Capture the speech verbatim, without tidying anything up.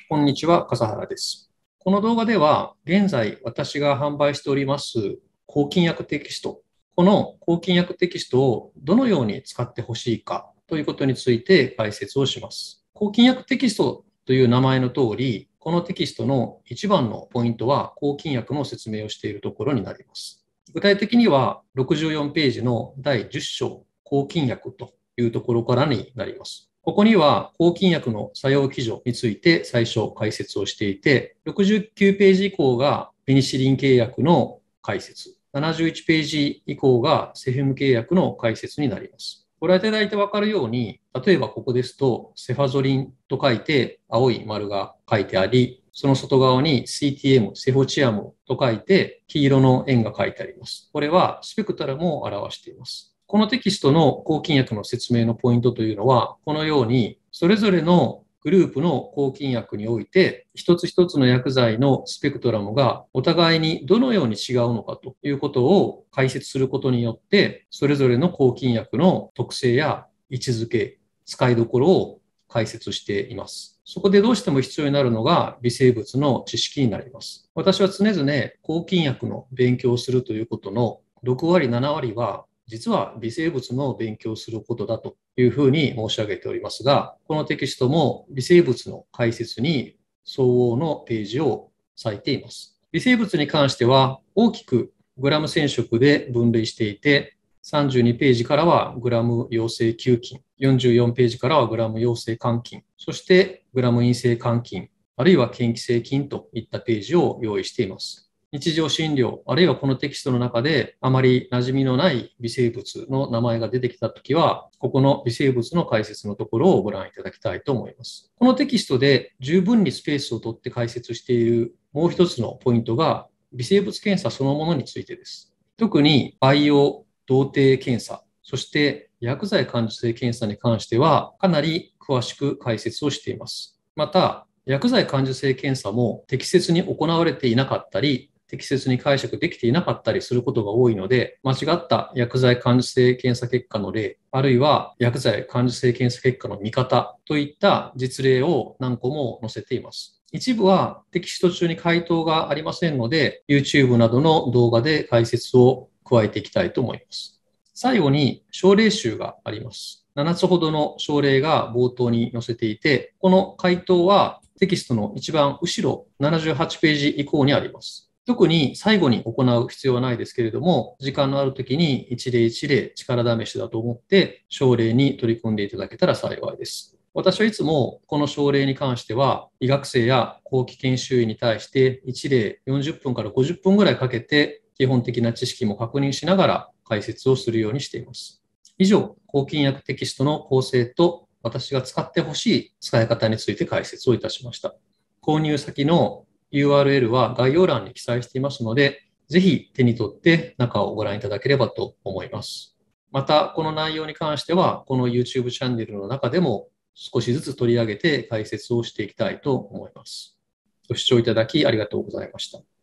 こんにちは、笠原です。この動画では、現在私が販売しております抗菌薬テキスト、この抗菌薬テキストをどのように使ってほしいかということについて解説をします。抗菌薬テキストという名前の通り、このテキストの一番のポイントは抗菌薬の説明をしているところになります。具体的にはろくじゅうよんページのだいじゅっ章、抗菌薬というところからになります。ここには抗菌薬の作用基準について最初解説をしていて、ろくじゅうきゅうページ以降がペニシリン契約の解説、ななじゅういちページ以降がセフィム契約の解説になります。ご覧いただいて分かるように、例えばここですと、セファゾリンと書いて青い丸が書いてあり、その外側に シーティーエム、セフォチアムと書いて黄色の円が書いてあります。これはスペクトラムを表しています。このテキストの抗菌薬の説明のポイントというのは、このようにそれぞれのグループの抗菌薬において、一つ一つの薬剤のスペクトラムがお互いにどのように違うのかということを解説することによって、それぞれの抗菌薬の特性や位置づけ、使いどころを解説しています。そこでどうしても必要になるのが微生物の知識になります。私は常々抗菌薬の勉強をするということのろく割、なな割は実は微生物の勉強をすることだというふうに申し上げておりますが、このテキストも微生物の解説に相応のページを割いています。微生物に関しては大きくグラム染色で分類していて、さんじゅうにページからはグラム陽性球菌、よんじゅうよんページからはグラム陽性肝菌、そしてグラム陰性肝菌、あるいは嫌気性菌といったページを用意しています。日常診療、あるいはこのテキストの中であまり馴染みのない微生物の名前が出てきたときは、ここの微生物の解説のところをご覧いただきたいと思います。このテキストで十分にスペースを取って解説しているもう一つのポイントが、微生物検査そのものについてです。特に培養、動定検査、そして薬剤感受性検査に関しては、かなり詳しく解説をしています。また、薬剤感受性検査も適切に行われていなかったり、適切に解釈できていなかったりすることが多いので、間違った薬剤感受性検査結果の例、あるいは薬剤感受性検査結果の見方といった実例を何個も載せています。一部はテキスト中に回答がありませんので、YouTube などの動画で解説を加えていきたいと思います。最後に症例集があります。ななつほどの症例が冒頭に載せていて、この回答はテキストの一番後ろななじゅうはちページ以降にあります。特に最後に行う必要はないですけれども、時間のある時に一例一例力試しだと思って症例に取り組んでいただけたら幸いです。私はいつもこの症例に関しては医学生や後期研修医に対して一例よんじゅっぷんからごじゅっぷんぐらいかけて基本的な知識も確認しながら解説をするようにしています。以上、抗菌薬テキストの構成と私が使ってほしい使い方について解説をいたしました。購入先の ユーアールエル は概要欄に記載していますので、ぜひ手に取って中をご覧いただければと思います。また、この内容に関しては、この YouTube チャンネルの中でも少しずつ取り上げて解説をしていきたいと思います。ご視聴いただきありがとうございました。